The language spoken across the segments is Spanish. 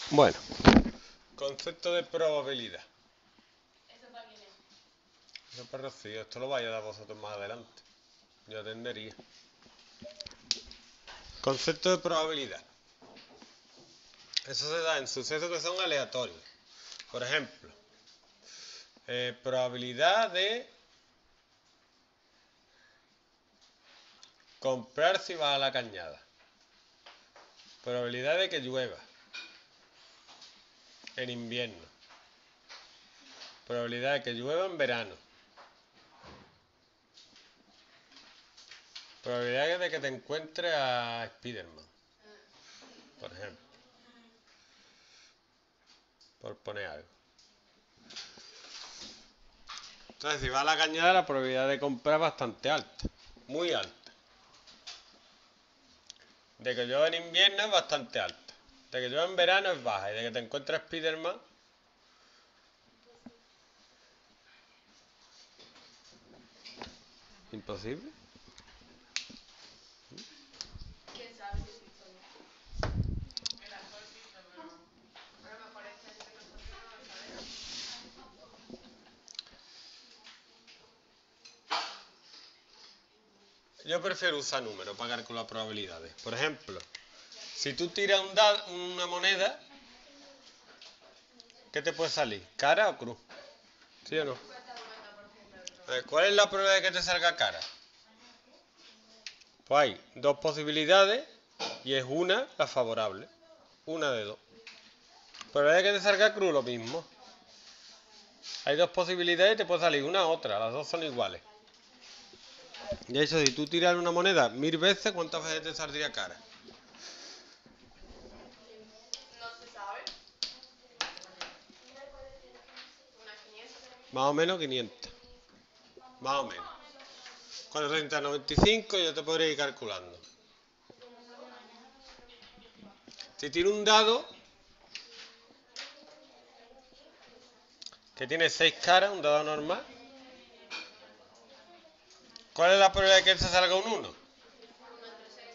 Bueno, concepto de probabilidad. ¿Eso para quién es? Eso para Rocío, esto lo vais a dar vosotros más adelante. Yo atendería. Concepto de probabilidad. Eso se da en sucesos que son aleatorios. Por ejemplo, probabilidad de comprar si vas a la cañada. Probabilidad de que llueva en invierno. Probabilidad de que llueva en verano. Probabilidad de que te encuentres a Spiderman, por ejemplo. Por poner algo. Entonces, si vas a la cañada, la probabilidad de comprar es bastante alta. Muy alta. De que llueva en invierno es bastante alta. De que llueva en verano es baja. Y de que te encuentres Spiderman, imposible. ¿Quién sabe si existe o no? El actor existe, pero a lo mejor es gente que nosotros no lo sabemos. Yo prefiero usar números para calcular probabilidades. Por ejemplo, si tú tiras una moneda, ¿qué te puede salir? ¿Cara o cruz? ¿Sí o no? 50-50% de probabilidad. ¿Cuál es la probabilidad de que te salga cara? Pues hay dos posibilidades y es una la favorable. Una de dos. Probabilidad de que te salga cruz, lo mismo. Hay dos posibilidades y te puede salir una u otra. Las dos son iguales. De hecho, si tú tiras una moneda 1000 veces, ¿cuántas veces te saldría cara? No se sabe. Unas 500. Más o menos 500. Más o menos. Con 30-95 yo te podría ir calculando. Si tiro un dado que tiene 6 caras, un dado normal, ¿cuál es la probabilidad de que se salga un 1? 1 entre 6.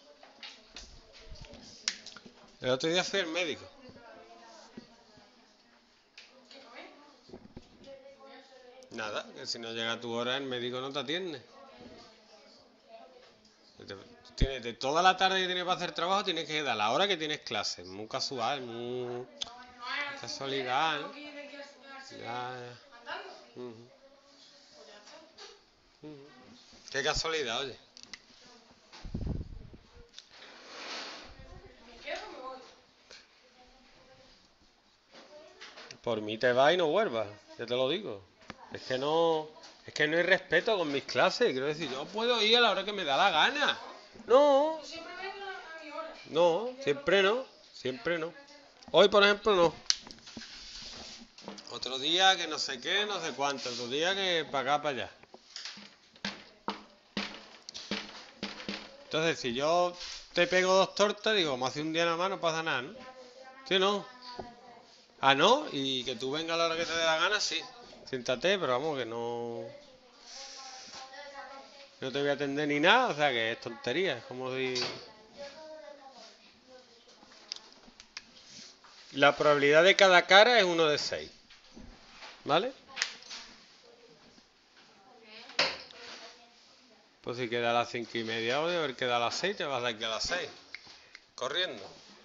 El otro día fui al médico. ¿Qué comí? Nada, que si no llega a tu hora el médico no te atiende. De toda la tarde que tienes para hacer trabajo tienes que dar la hora que tienes clase. Muy casual, muy casualidad, ¿no? Ya, ya. ¿Andando? Ujú, Pues ya está. ujú. Qué casualidad, oye. ¿Me quedo o me voy? Por mí te vas y no vuelvas, ya te lo digo. Es que no hay respeto con mis clases. Quiero decir, yo puedo ir a la hora que me da la gana. No, Yo siempre vengo a mi hora. no, siempre no, siempre no. Hoy, por ejemplo, no. Otro día que no sé qué, no sé cuánto. Otro día que para acá, para allá. Entonces, si yo te pego 2 tortas, digo, como hace un día nada más, no pasa nada, ¿no? ¿Sí o no? Ah, ¿no? Y que tú vengas a la hora que te dé la gana, sí. Siéntate, pero vamos, que no te voy a atender ni nada, o sea que es tontería. Es como si... La probabilidad de cada cara es 1 de 6. ¿Vale? Pues si queda a las 5:30 hoy, a ver queda a las 6, te vas de aquí a las 6. Corriendo.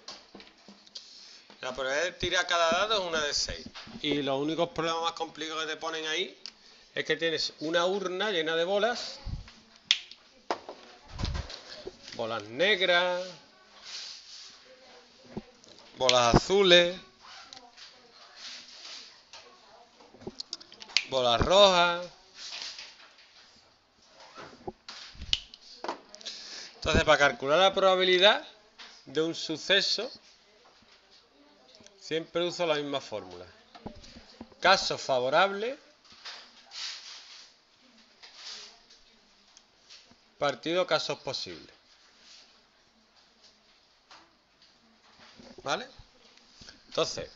La probabilidad de tirar cada dado es 1 de 6. Y los únicos problemas más complicados que te ponen ahí es que tienes una urna llena de bolas. Bolas negras. Bolas azules. Bolas rojas. Entonces, para calcular la probabilidad de un suceso, siempre uso la misma fórmula. Casos favorables partido casos posibles. ¿Vale? Entonces,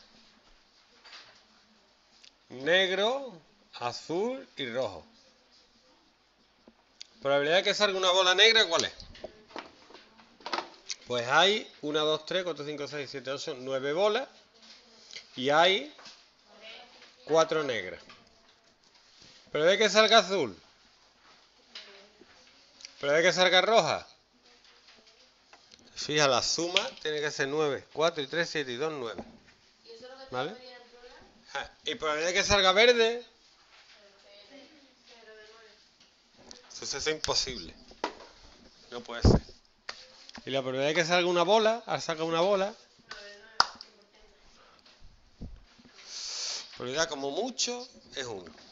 negro, azul y rojo. Probabilidad de que salga una bola negra, ¿cuál es? Pues hay 1, 2, 3, 4, 5, 6, 7, 8, 9 bolas y hay 4 negras. Pero ve que salga azul. Pero ve que salga roja. Fija, la suma tiene que ser 9, 4 y 3, 7 y 2, 9. ¿Y eso es lo que te ¿Vale? va a pedir el problema? Y probabilidad de que salga verde, Cero de 9. eso es imposible. No puede ser. Y la probabilidad de que salga una bola, al sacar una bola, 9 de 9. probabilidad como mucho es 1.